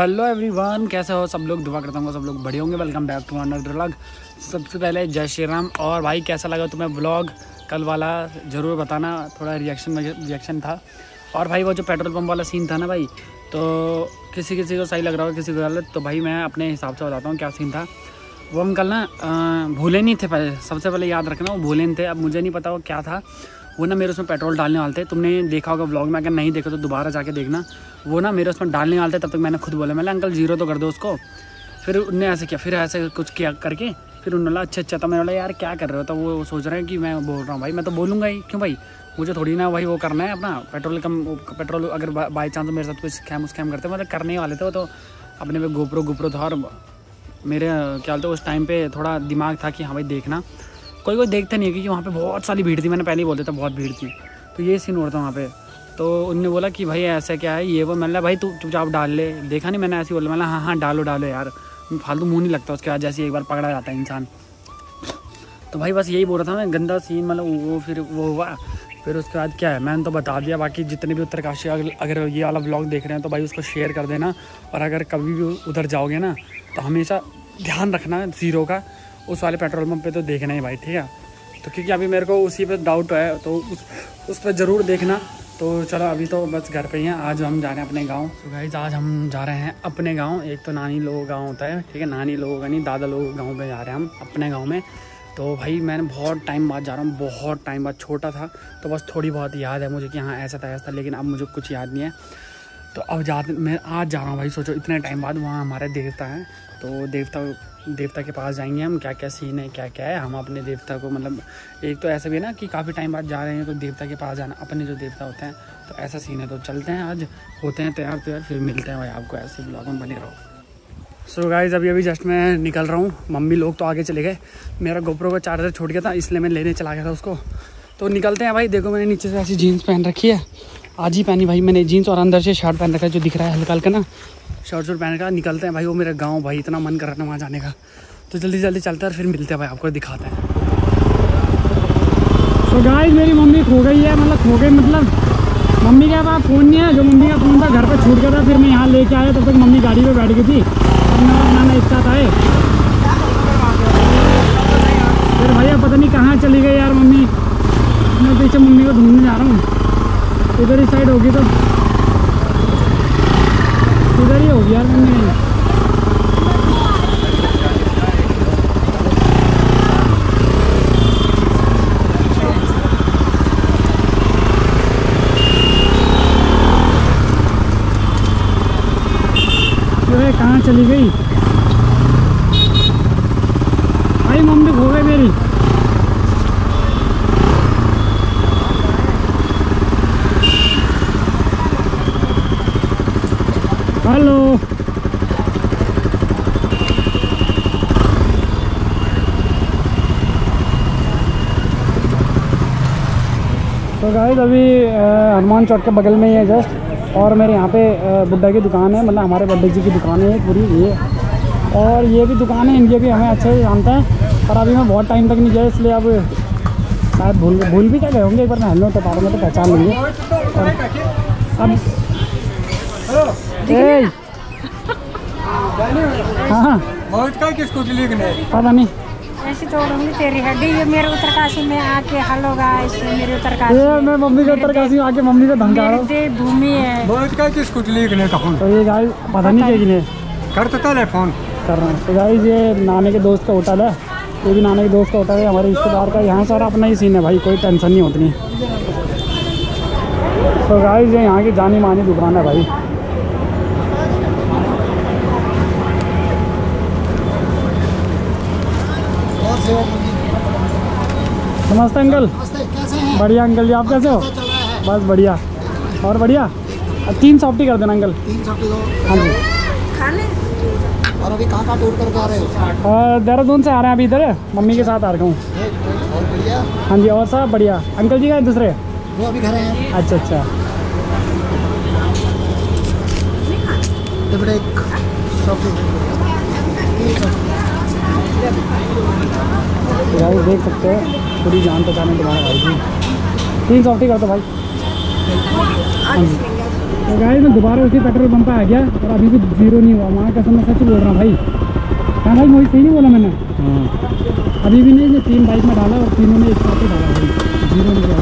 Hello everyone, कैसे हो सब लोग। दुआ करता हूँ सब लोग बढ़िया होंगे। Welcome back to another vlog. सबसे पहले जय श्री राम। और भाई कैसा लगा तुम्हें व्लॉग कल वाला, ज़रूर बताना। थोड़ा रिएक्शन था। और भाई वो जो पेट्रोल पंप वाला सीन था ना भाई, तो किसी किसी को सही लग रहा होगा, किसी को गलत। तो भाई मैं अपने हिसाब से बताता हूँ क्या सीन था। वो अंकल ना भूले नहीं थे। पहले सबसे पहले याद रखना, वो भूले नहीं थे। अब मुझे नहीं पता वो क्या था। वो ना मेरे उसमें पेट्रोल डालने वाले थे। तुमने देखा होगा व्लॉग में, अगर नहीं देखा तो दोबारा जाके देखना। वो ना मेरे उसमें डालने वाले थे। तब तक मैंने खुद बोला, मैंने अंकल जीरो तो कर दो उसको। फिर उनने ऐसे किया, फिर ऐसे कुछ किया करके फिर उन्होंने बोला अच्छा। तो मैंने बोला यार क्या कर रहे हो। तो वो सोच रहे हैं कि मैं बोल रहा हूँ। भाई मैं तो बोलूँगा ही, क्यों भाई, मुझे थोड़ी ना भाई वो करना है अपना पेट्रोल अगर बाई चांस मेरे साथ कुछ स्कैम करते मतलब करने वाले थे। वो तो अपने पे गोप्रो था। और मेरे क्या बोलते उस टाइम पे थोड़ा दिमाग था कि हाँ भाई देखना। कोई देखते नहीं है, क्योंकि वहाँ पे बहुत सारी भीड़ थी। मैंने पहले ही बोल दिया था बहुत भीड़ थी। तो ये सीन हो रहा था वहाँ पे। तो उनने बोला कि भाई ऐसा क्या है ये वो। मैंने भाई तू चुपचाप डाल ले। देखा नहीं मैंने ऐसे ही बोला। मैंने हाँ डालो यार, फालतू मुँह नहीं लगता उसके बाद, जैसे एक बार पकड़ा जाता है इंसान। तो भाई बस यही बोल रहा था मैं, गंदा सीन मतलब वो। फिर वो हुआ। फिर उसके बाद क्या है मैंने तो बता दिया। बाकी जितने भी उत्तरकाशी अगर ये वाला व्लॉग देख रहे हैं तो भाई उसको शेयर कर देना। और अगर कभी भी उधर जाओगे ना तो हमेशा ध्यान रखना ज़ीरो का, उस वाले पेट्रोल पंप पे तो देखना ही भाई, ठीक है। तो क्योंकि अभी मेरे को उसी पे डाउट है, तो उस पर ज़रूर देखना। तो चलो अभी तो बस घर पे ही हैं। आज हम जा रहे हैं अपने गांव। तो गाइस आज हम जा रहे हैं अपने गांव। एक तो नानी लोगों का गाँव होता है, ठीक है, नानी लोगों का नहीं, दादा लोगों गाँव पे जा रहे हैं हम अपने गाँव में। तो भाई मैंने बहुत टाइम बाद जा रहा हूँ, बहुत टाइम बाद। छोटा था तो बस थोड़ी बहुत याद है मुझे कि हाँ ऐसा था, लेकिन अब मुझे कुछ याद नहीं है। तो अब मैं आज जा रहा हूँ भाई। सोचो इतने टाइम बाद वहाँ हमारे देवता हैं। तो देवता के पास जाएंगे हम। क्या क्या सीन है, क्या क्या है, हम अपने देवता को मतलब एक तो ऐसा भी है ना कि काफ़ी टाइम बाद जा रहे हैं तो देवता के पास जाना, अपने जो देवता होते हैं। तो ऐसा सीन है। तो चलते हैं, आज होते हैं तैयार, फिर मिलते हैं भाई आपको। ऐसे ब्लॉग में बने रहो। सो गाइस अभी जस्ट मैं निकल रहा हूँ। मम्मी लोग तो आगे चले गए। मेरा गोप्रो का चार्जर छूट गया था, इसलिए मैं लेने चला गया था उसको। तो निकलते हैं भाई। देखो मैंने नीचे से ऐसी जीन्स पहन रखी है, आज ही पहनी भाई मैंने जीन्स, और अंदर से शर्ट पहन रखा है जो दिख रहा है हल्का हल्का ना, शर्ट पहन रखा। निकलते हैं भाई, वो मेरा गाँव भाई, इतना मन कर रहा है वहाँ जाने का। तो जल्दी चलते हैं, फिर मिलते हैं भाई, आपको दिखाते हैं। तो गाइस मेरी मम्मी खो गई है, मतलब मम्मी के पास फ़ोन नहीं है। जो मम्मी का फ़ोन था घर पे छूट गया था, फिर मैं यहाँ लेके आया। तब तक मम्मी गाड़ी पे बैठ गई थी। अपना इच्छा था फिर भैया पता नहीं कहाँ चली गई यार मम्मी। मैं पीछे मम्मी को ढूंढने जा रहा हूँ। इधर ही साइड होगी, तो इधर ही होगी यार मम्मी। कहाँ चली गई भाई, मम्मी खो गई मेरी। हेलो तो गाइस अभी हनुमान चौक के बगल में ही है जस्ट। और मेरे यहाँ पे बुड्ढा की दुकान है, मतलब हमारे बड्डे जी की दुकान है पूरी ये। और ये भी दुकान है इनकी भी, हमें अच्छे से जानता है। पर अभी मैं बहुत टाइम तक नहीं गया, इसलिए अब शायद भूल भी क्या गए होंगे। एक बार मैं हेलमेट उतारूंगा तो पहचान लेंगे। हाँ पता नहीं ऐसी तोड़ूंगी तेरी हड्डी। ये मेरे उत्तरकाशी में आके हेलो गाइस, मेरे उत्तरकाशी मैं मम्मी के उत्तरकाशी में आके मम्मी को धमका रहा हूँ। देवभूमि है तो ये गाइस पता नहीं क्या करता फोन कर रहे हैं। तो गाइस ये नाने के दोस्त का होटल है, ये भी नाने के दोस्त का होटल है, हमारे रिश्तेदार का। यहाँ सारा अपना ही सीन है भाई, कोई टेंशन नहीं होती नहीं। तो गाइस ये यहाँ की जानी मानी दुकान है भाई। नमस्ते अंकल। बढ़िया अंकल जी, आप कैसे हो? बस बढ़िया। और बढ़िया 3 सॉफ्टी कर देना अंकल। 3 सॉफ्टी दो। हाँ जी। खाने और अभी कहाँ टूर करके आ रहे हो? देहरादून से आ रहे हैं अभी, इधर मम्मी के साथ आ रहा हूँ। और बढ़िया। हाँ जी और सब बढ़िया। अंकल जी का दूसरे वो अभी घर हैं। अच्छा एक सॉफ्टी भाई देख सकते हैं पूरी जान पहचान है तुम्हारे भाई जी। 3 सॉफ्टी कर दो भाई। हाँ जी तो गाइस मैं दोबारा उसी पेट्रोल पंप पे आ गया और अभी भी जीरो नहीं हुआ। वहाँ कसम मैं सच बोल रहा हूँ भाई। हाँ भाई मोहित सही नहीं बोला मैंने। अभी भी नहीं, 3 बाइक में डाला और तीनों में एक साथ ही डाला भाई, जीरो नहीं हुआ।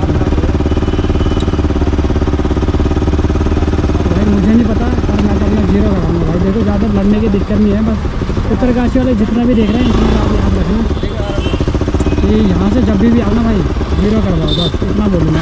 भाई मुझे नहीं पता और मैं तो अपना जीरो लगाऊंगा भाई। देखो ज़्यादा लड़ने की दिक्कत नहीं है, बस उत्तरकाशी वाले जितना भी देख रहे हैं इतना आप याद रखना कि यहाँ से जब भी आना भाई जीरो करवाओ, बस इतना बोलूँगा।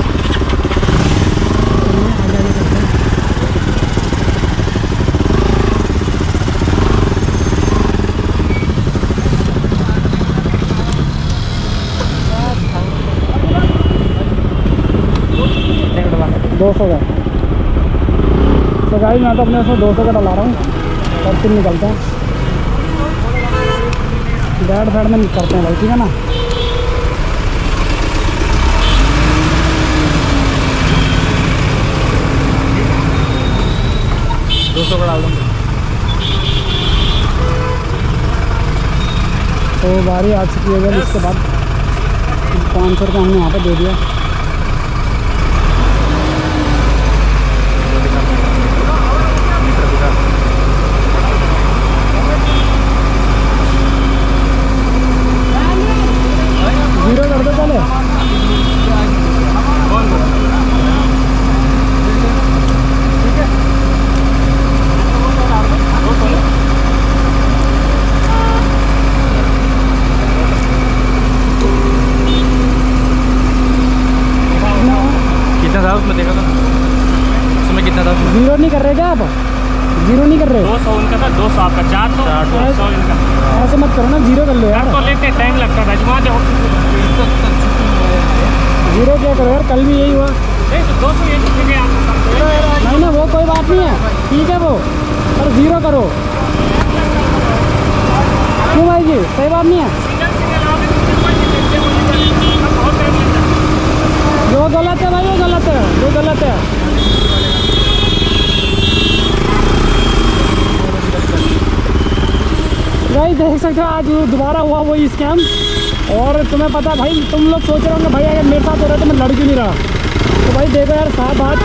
$200 का। तो गाइस मैं तो अपने उसमें 200 का डला रहा हूँ और फिर निकलते हैं। बैड साइड में करते हैं भाई, ठीक है ना। $200 का डाल दूँगा। तो बारी आ चुकी है जब इसके बाद 500 रुपये हमने वहाँ पर दे दिया। जीरो कर दो पहले। कितना था उसमें, देखा था उसमें कितना था? जीरो नहीं कर रहे क्या आप? जीरो नहीं कर रहे? 200 उनका था, 200 आपका, 400 इनका। ऐसे मत करो ना, जीरो कर लो यार। तो लेते टाइम लगता था जुमा दो। जीरो क्या करो यार, कल भी यही हुआ। नहीं तो 200 ये ठीक है आपको। नहीं ना वो कोई बात नहीं है, ठीक है वो, पर जीरो करो। क्यों भाई जी, सही बात नहीं है। जो गलत है भाई वो गलत है, जो गलत है। भाई देख सकते हो आज दोबारा हुआ वही स्कैम। और तुम्हें पता भाई, तुम लोग सोच रहे होंगे भाई अगर मेरे साथ हो रहा है तो मैं लड़ क्यों नहीं रहा। तो भाई देखो यार साफ बात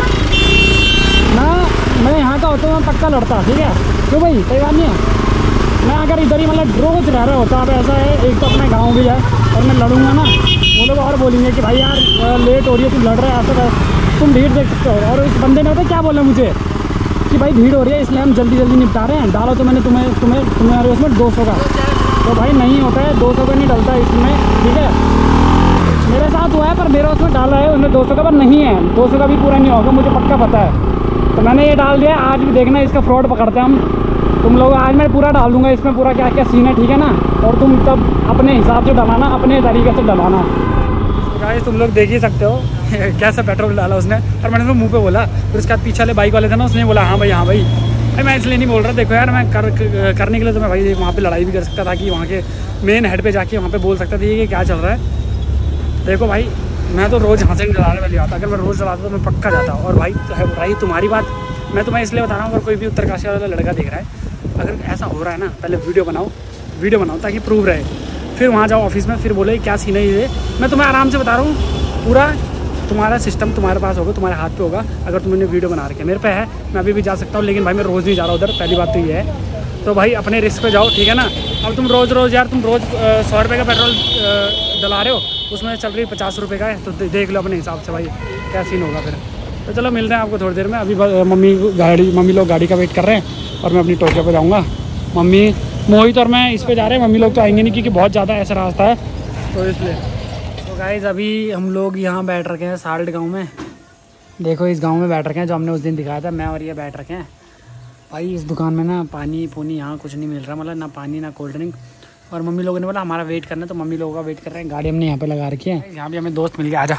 ना, मैं यहाँ का होता हूँ मैं पक्का लड़ता, ठीक है। क्यों भाई, सही बात नहीं है। मैं अगर इधर ही मतलब रोज रह रहा होता, अब ऐसा है एक तो अपना गाँव भी है और मैं लड़ूंगा ना, वो लोग और बोलेंगे कि भाई यार लेट हो रही है, तुम लड़ रहे हो, ऐसा तुम भीड़ देख सकते हो। और इस बंदे ने पता क्या बोला मुझे कि भाई भीड़ हो रही है इसलिए हम जल्दी जल्दी निपटा रहे हैं, डालो तो मैंने तुम्हारे उसमें 200 का। तो भाई नहीं होता है, 200 का नहीं डलता इसमें, ठीक है। मेरे साथ हुआ है पर मेरा उसमें डाला है उसने 200 का, पर नहीं है 200 का भी पूरा नहीं होगा, मुझे पक्का पता है। तो मैंने ये डाल दिया। आज भी देखना इसका फ्रॉड पकड़ते हैं हम तुम लोग। आज मैं पूरा डाल दूँगा इसमें, पूरा क्या क्या सीन है, ठीक है ना। और तुम तब अपने हिसाब से डलाना, अपने तरीके से डलाना। गाइस तुम लोग देख ही सकते हो कैसा पेट्रोल डाला उसने। और मैंने तो मुंह पे बोला, फिर उसके बाद पीछे वाले बाइक वाले थे ना, उसने बोला हाँ भाई हाँ भाई। भाई मैं इसलिए नहीं बोल रहा, देखो यार मैं करने के लिए तो मैं भाई वहाँ पे लड़ाई भी कर सकता था कि वहाँ के मेन हेड पे जाके वहाँ पे बोल सकता था कि क्या चल रहा है। देखो भाई मैं तो रोज़ यहाँ से डलाने वाली आता, अगर मैं रोज़ डलाता तो मैं पक्का जाता। और भाई रही तुम्हारी बात, मैं तुम्हें इसलिए बता रहा हूँ, अगर कोई भी उत्तरकाशी वाला लड़का देख रहा है, अगर ऐसा हो रहा है ना, पहले वीडियो बनाओ ताकि प्रूव रहे। फिर वहाँ जाओ ऑफिस में, फिर बोले क्या सीन है ये। मैं तुम्हें आराम से बता रहा हूँ, पूरा तुम्हारा सिस्टम तुम्हारे पास होगा, तुम्हारे हाथ पे होगा। अगर तुमने वीडियो बना रखे मेरे पे है, मैं अभी भी जा सकता हूँ, लेकिन भाई मैं रोज़ नहीं जा रहा उधर, पहली बात तो ये है। तो भाई अपने रिस्क पे जाओ, ठीक है ना। अब तुम रोज़ यार तुम रोज़ 100 रुपये का पेट्रोल डला रहे हो, उसमें चल रही 50 रुपये का है, तो देख लो अपने हिसाब से भाई क्या सीन होगा फिर। तो चलो मिलते हैं आपको थोड़ी देर में। अभी मम्मी लोग गाड़ी का वेट कर रहे हैं और मैं अपनी टोक्यो पे जाऊँगा। मम्मी मोहित और मैं इस पे जा रहे हैं, मम्मी लोग तो आएंगे नहीं क्योंकि बहुत ज़्यादा ऐसा रास्ता है, तो इसलिए। तो गाइज़ अभी हम लोग यहाँ बैठ रखे हैं साल्ट गांव में। देखो इस गांव में बैठ रखे हैं जो हमने उस दिन दिखाया था, मैं और ये बैठ रखे हैं भाई। इस दुकान में ना पानी पूनी यहाँ कुछ नहीं मिल रहा, मतलब ना पानी ना कोल्ड ड्रिंक। और मम्मी लोगों ने बोला हमारा वेट करना, तो मम्मी लोगों का वेट कर रहे हैं। गाड़ी हमने यहाँ पे लगा रखी है, यहाँ भी हमें दोस्त मिल गया, आजा।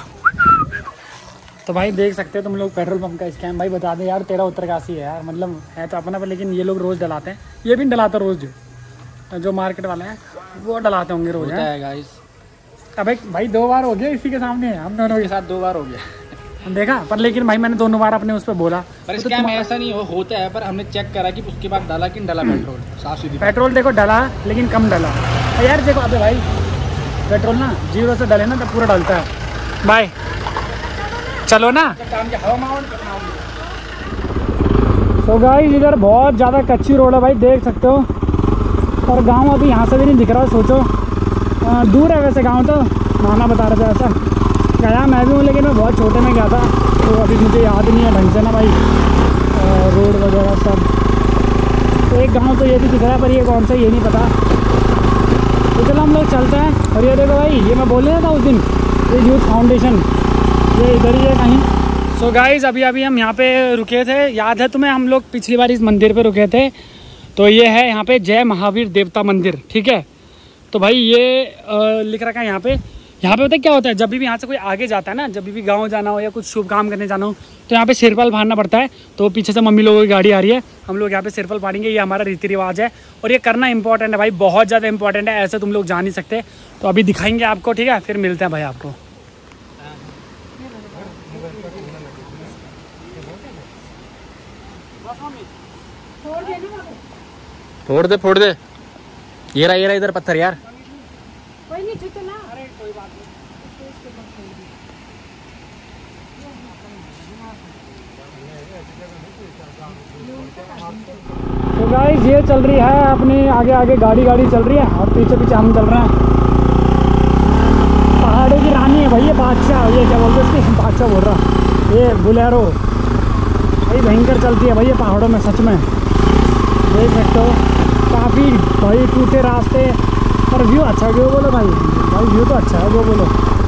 तो भाई देख सकते हो तुम लोग पेट्रोल पंप का स्कैम। भाई बता दे यार, तेरा उत्तरकाशी है यार, मतलब है तो अपना पर, लेकिन ये लोग रोज़ डलाते हैं। ये भी नहीं डलाता रोज़, जो मार्केट वाला है वो डलाते होंगे रोज़ है गाइस। अबे भाई 2 बार हो गया इसी के सामने, हम दोनों के साथ 2 बार हो गया देखा। पर लेकिन भाई मैंने दोनों बार अपने उस पर बोला, पर इसका तो ऐसा नहीं होता है। पर हमने चेक करा कि उसके बाद डाला कि नहीं डाला पेट्रोल, साफ सीधी पेट्रोल देखो डला लेकिन कम डला यार। देखो अबे भाई पेट्रोल ना 0 से डले ना तो पूरा डलता है भाई। चलो ना काम क्या हवा माहौल तो गाइस इधर बहुत ज़्यादा कच्ची रोड है भाई, देख सकते हो। और गांव अभी यहाँ से भी नहीं दिख रहा, सोचो दूर है वैसे गांव, तो माना बता रहे थे ऐसा। गया मैं भी हूँ लेकिन मैं बहुत छोटे में गया था, तो अभी मुझे याद नहीं है ढंग से ना भाई रोड वगैरह सब। एक गांव तो ये भी दिख रहा है पर ये कौन सा ये नहीं पता। तो चलो हम लोग चलते हैं। और ये देखो भाई, ये मैं बोल रहा था उस दिन, ये यूथ फाउंडेशन ये इधर ही है कहीं। सो गाइस अभी हम यहाँ पे रुके थे, याद है तुम्हें? हम लोग पिछली बार इस मंदिर पे रुके थे। तो ये है यहाँ पे जय महावीर देवता मंदिर, ठीक है। तो भाई ये लिख रखा है यहाँ पे पता है क्या होता है, जब भी यहाँ से कोई आगे जाता है ना, जब भी गांव जाना हो या कुछ शुभ काम करने जाना हो, तो यहाँ पे सिरपल फाड़ना पड़ता है। तो पीछे से मम्मी लोगों की गाड़ी आ रही है, हम लोग यहाँ पे सिरपल फाड़ेंगे, ये हमारा रीति रिवाज है। और ये करना इंपॉर्टेंट है भाई, बहुत ज़्यादा इंपॉर्टेंट है, ऐसे तुम लोग जा नहीं सकते। तो अभी दिखाएंगे आपको, ठीक है, फिर मिलते हैं भाई आपको। फोड़ दे ये रहा इधर पत्थर यार। कोई नहीं ठीक है ना। अरे कोई बात नहीं। तो गाइस ये चल रही है अपनी आगे गाड़ी चल रही है और पीछे हम चल रहे हैं। पहाड़ों की रानी है भाई ये बादशाह, ये क्या बोलते हैं इसकी, बादशाह बोल रहा, ये बुलेरो भाई भयंकर चलती है भाई ये पहाड़ों में, सच में देख सकते हो। काफ़ी भाई टूटे रास्ते, पर व्यू अच्छा है, व्यू बोलो भाई व्यू तो अच्छा है, वो बोलो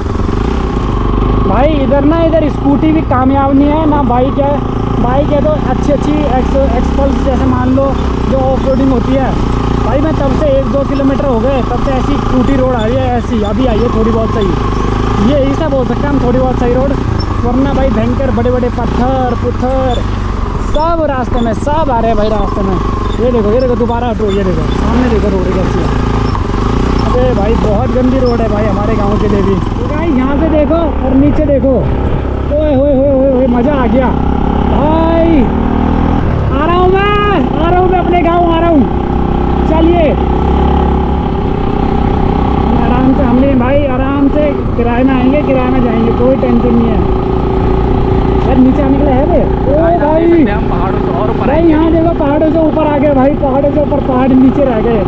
भाई। इधर स्कूटी भी कामयाब नहीं है ना, बाइक है तो अच्छी एक्सपल्स जैसे मान लो जो ऑफ रोडिंग होती है भाई। मैं तब से 1-2 किलोमीटर हो गए, तब से ऐसी टूटी रोड आ रही है, ऐसी अभी आई है थोड़ी बहुत सही, ये ऐसा बोल सकते हैं हम, थोड़ी बहुत सही रोड। वरना भाई भयंकर बड़े पत्थर सब रास्ते में, सब आ रहे हैं भाई रास्ते में। ये देखो दोबारा हटो, ये देखो सामने देखो रोड कैसी है। अरे भाई बहुत गंदी रोड है भाई हमारे गांव के लिए भी। तो भाई यहाँ से देखो और नीचे देखो, ओए होए मज़ा आ गया भाई। आ रहा हूँ मैं अपने गांव आ रहा हूँ। चलिए आराम से किराए में आएंगे, किराए में जाएंगे, कोई टेंशन नहीं है। यार नीचे आने के लिए है भाई, हम पहाड़ों से और ऊपर भाई। यहाँ देखो पहाड़ों से ऊपर आ गए भाई, पहाड़ों से ऊपर, पहाड़ नीचे रह गए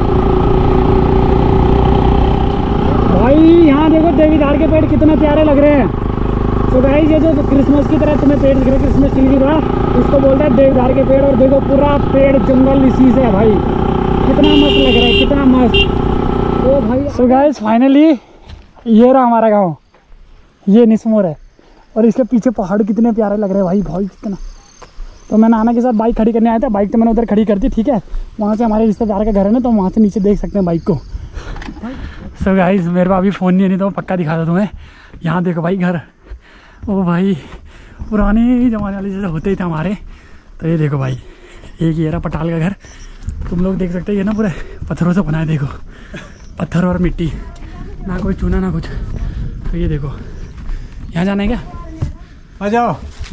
भाई। यहाँ देखो देवीदार के पेड़ कितने प्यारे लग रहे हैं। तो गाइस ये जो क्रिसमस की तरह तुम्हें पेड़ दिख रहे हैं, क्रिसमस ट्री की तरह, उसको बोलते हैं देवदार के पेड़। और देखो पूरा पेड़ जंगल इसी से है भाई, कितना मस्त लग रहा है, कितना मस्त। ओ भाई सो गाइस फाइनली ये रहा हमारा गाँव, ये निस्मोर है। और इसके पीछे पहाड़ कितने प्यारे लग रहे हैं भाई कितना। तो मैं नाना के साथ बाइक खड़ी करने आया था, बाइक तो मैंने उधर खड़ी कर दी, ठीक है। वहाँ से हमारे रिश्तेदार का घर है ना, तो वहाँ से नीचे देख सकते हैं बाइक को। सो गाइस मेरे पास अभी फ़ोन नहीं तो पक्का दिखा था तुम्हें। यहाँ देखो भाई घर, ओ भाई पुराने ज़माने वाले जैसे होते ही थे हमारे। तो ये देखो भाई, एक ये रहा पटाल का घर, तुम लोग देख सकते हो। ये ना पूरे पत्थरों से बना है, देखो पत्थर और मिट्टी, ना कोई चूना ना कुछ। तो ये देखो यहाँ जाना है क्या? आ जाओ।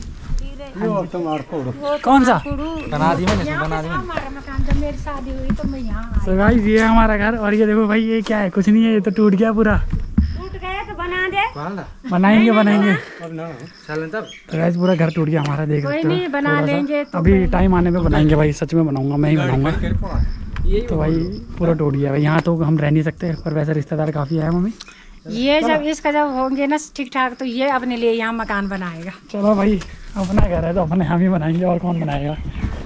कौन सा? बना दी मैंने। हमारा मकान जब मेरी शादी हुई तो मैं यहाँ तो गाइस ये हमारा घर। और ये देखो भाई ये क्या है, कुछ नहीं है, ये तो टूट गया पूरा। टूट गया तो बना दे, बनाएंगे। तब तो गाइस पूरा घर टूट गया हमारा, देख सकते हो। कोई नहीं बना लेंगे तो अभी टाइम आने पे बनाएंगे भाई, सच में बनाऊंगा, मैं ही बनाऊंगा। तो भाई पूरा टूट गया भाई, यहाँ तो हम रह नहीं सकते, पर वैसे रिश्तेदार काफ़ी है मम्मी। ये जब इसका जब होंगे ना ठीक ठाक, तो ये अपने लिए यहाँ मकान बनाएगा। चलो भाई अपना घर है तो अपने हम ही बनाएंगे, और कौन बनाएगा।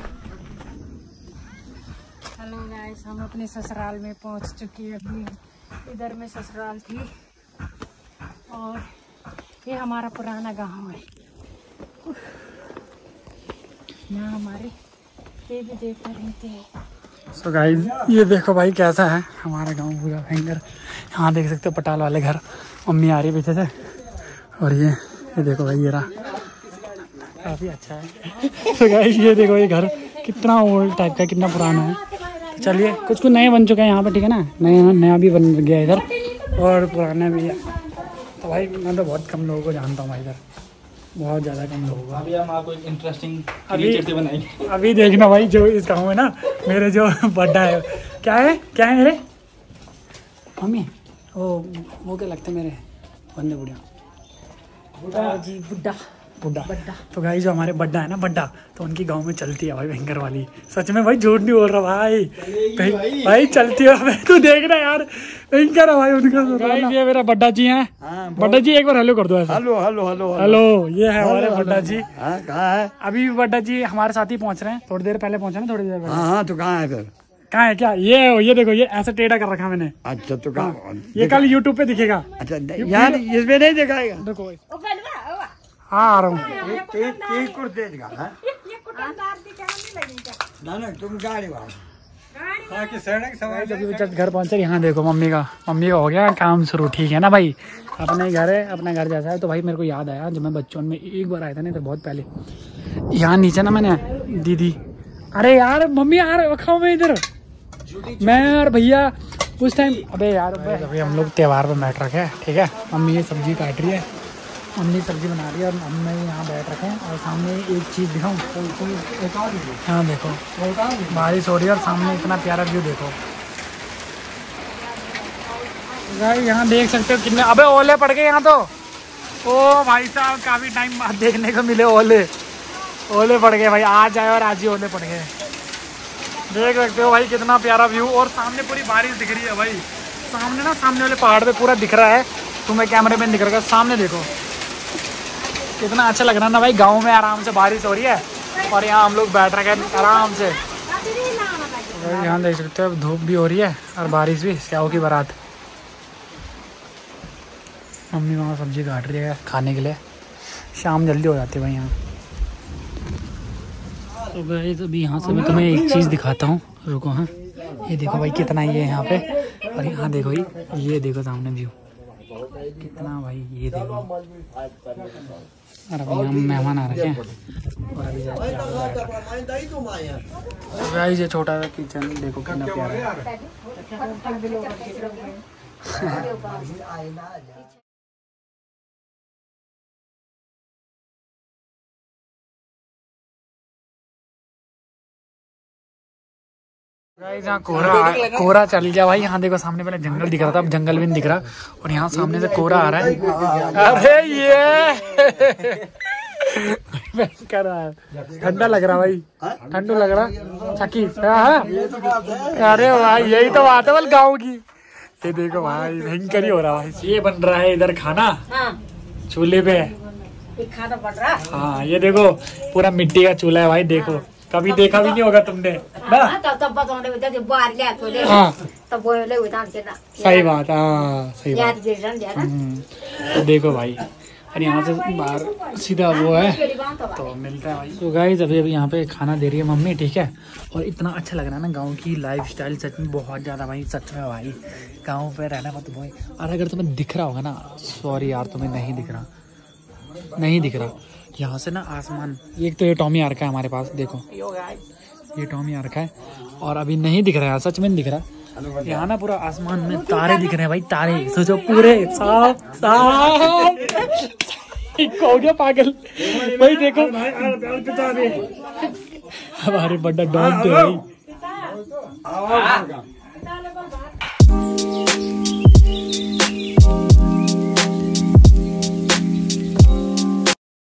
हेलो गाइस, हम अपने ससुराल में पहुँच चुके हैं। अभी इधर में ससुराल थी और ये हमारा पुराना गांव है। यहाँ हमारे देवी देवता रहते हैं। सो गाइस ये देखो भाई कैसा है हमारा गांव, पूरा भयंकर। यहाँ देख सकते हो पटाल वाले घर, मम्मी आ रही है पीछे से। और ये देखो भाई ये रहा, काफ़ी अच्छा है। तो गाइस ये देखो ये घर कितना ओल्ड टाइप का, कितना पुराना है। तो चलिए कुछ नए बन चुके हैं यहाँ पे, ठीक है ना, नया भी बन गया इधर और पुराना भी है। तो भाई मैं तो बहुत कम लोगों को जानता हूँ भाई इधर, बहुत ज़्यादा कम लोगों को। अभी हम आपको एक इंटरेस्टिंग क्रिएचर बनाएंगे। अभी देखना भाई, जो इस गाँव में ना मेरे जो बड्डा है, क्या है मेरे मम्मी, वो क्या लगता है मेरे बंदे बुढ़िया जी बुड्ढा बुड्ढा। तो गाइस जो हमारे बड्डा है ना, बड्डा, तो उनकी गांव में चलती है भाई भयंकर वाली। सच में भाई, झूठ नहीं बोल रहा भाई, भाई चलती है। तू देख रहा यार, भयंकर है भाई उनका। ये मेरा बड्डा जी है। बड्डा जी एक बार हेलो कर दो ऐसा। हेलो हेलो हेलो हेलो, ये है हमारे बड्डा जी। कहाँ है? अभी बड्डा जी हमारे साथ ही पहुंच रहे हैं, थोड़ी देर पहले पहुंचे ना, थोड़ी देर पहले। हाँ तो कहाँ है फिर? कहाँ है क्या? ये देखो, ये ऐसा टेढ़ा कर रखा मैंने। अच्छा तो कहाँ? ये कल यूट्यूब पे दिखेगा। अच्छा यार इसमें नहीं दिखाएगा। देखो हाँ आ रहा हूँ। तुम गाड़ी जब घर पहुंचे, यहाँ देखो मम्मी का हो गया काम शुरू। ठीक है ना भाई, अपने घर है, अपना घर जैसा है। तो भाई मेरे को याद आया जब मैं बच्चों में एक बार आया था, नहीं तो बहुत पहले, यहाँ नीचे ना मैंने दीदी, अरे यार मम्मी यार रखाओ मैं इधर, मैं और भैया उस टाइम, अबे यार अभी हम लोग त्योहार पे बैठ रखे हैं। ठीक है, मम्मी ये सब्जी काट रही है, मम्मी सब्जी बना रही है और हम यहाँ बैठ रखे हैं। और सामने एक चीज़ दिखाऊँ, हाँ देखो बारिश हो रही है और सामने इतना प्यारा व्यू देखो भाई। यहाँ देख सकते हो कितने, अबे ओले पड़ गए यहाँ तो। ओ भाई साहब, काफ़ी टाइम बाद देखने को मिले ओले पड़ गए भाई। आज आए और आज ही ओले पड़ गए। देख सकते हो भाई कितना प्यारा व्यू, और सामने पूरी बारिश दिख रही है भाई। सामने ना, सामने वाले पहाड़ पे पूरा दिख रहा है, तुम्हें कैमरे में दिख रहा है। सामने देखो कितना अच्छा लग रहा है ना भाई। गांव में आराम से बारिश हो रही है और यहाँ हम लोग बैठ रखे हैं आराम से। यहाँ देख सकते हो धूप भी हो रही है और बारिश भी, स्याओ की बारात। मम्मी वहाँ सब्जी काट रही है खाने के लिए, शाम जल्दी हो जाती है भाई यहाँ। तो गाइस अभी यहाँ से मैं तुम्हें एक चीज़ दिखाता हूँ, रुको। हाँ ये देखो भाई कितना ये है यहाँ पे, और यहाँ देखो ये देखो सामने व्यू कितना भाई, ये देखो। और अभी यहाँ मेहमान आ रखे हैं और अभी गाइस ये छोटा सा किचन देखो कितना प्यारा है। यहाँ कोहरा चल गया भाई। यहाँ देखो सामने पहले जंगल दिख रहा था, अब जंगल भी नहीं दिख रहा, और यहाँ सामने से कोहरा आ रहा है। अरे ये ठंडा लग रहा भाई, ठंडू लग रहा चकी। अरे भाई यही तो बात है बल गाँव की। ये देखो भाई भयंकर ही हो रहा भाई। ये बन रहा है इधर खाना चूल्हे पे। हाँ ये देखो पूरा मिट्टी का चूल्हा है भाई, देखो कभी देखा भी नहीं होगा तुमने ना। हाँ सही बात, हाँ सही बात। तो देखो भाई, और यहाँ से बाहर सीधा वो है तो मिलता है भाई। तो गाइस अभी यहाँ पे खाना दे रही है मम्मी। ठीक है, और इतना अच्छा लग रहा है ना, गांव की लाइफस्टाइल सच में बहुत ज़्यादा भाई। सच में भाई गांव पे रहना मत भाई। और अगर तुम्हें दिख रहा होगा ना, सॉरी यार तुम्हें नहीं दिख रहा, यहाँ से ना आसमान, एक तो ये टॉमी आ रखा है हमारे पास, देखो ये टॉमी आ रखा है, और अभी नहीं दिख रहा है, सच में नहीं दिख रहा। यहाँ ना पूरा आसमान में तारे दिख रहे हैं भाई, तारे सोचो पूरे साफ हो गया पागल भाई। देखो हमारे बड़ा डॉग तो भाई।